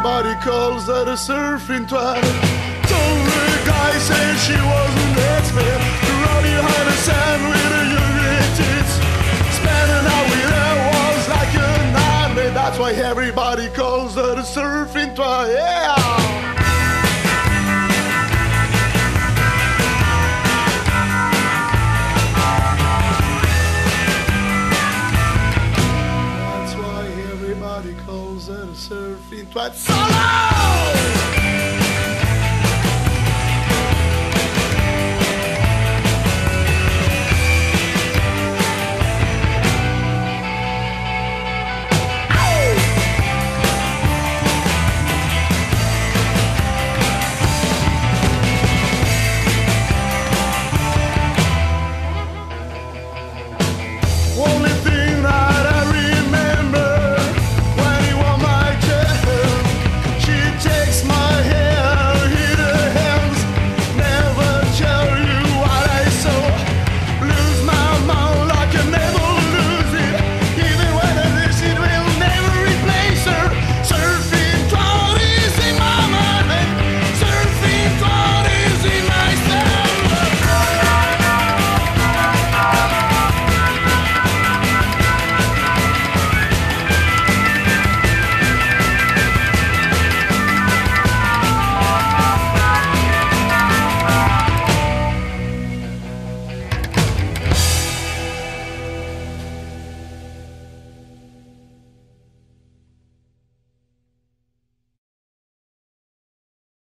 everybody calls her a surfing twat. Told the guy saying she was an expert, running behind the sand with her young tits. Spending out with her was like a nightmare. That's why everybody calls her a surfing twat. Yeah. Surfing twat solo!